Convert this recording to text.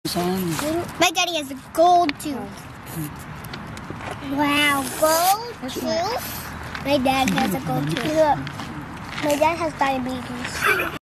My daddy has a gold tooth. Wow, gold tooth? My dad has a gold tooth. Look, my dad has diabetes.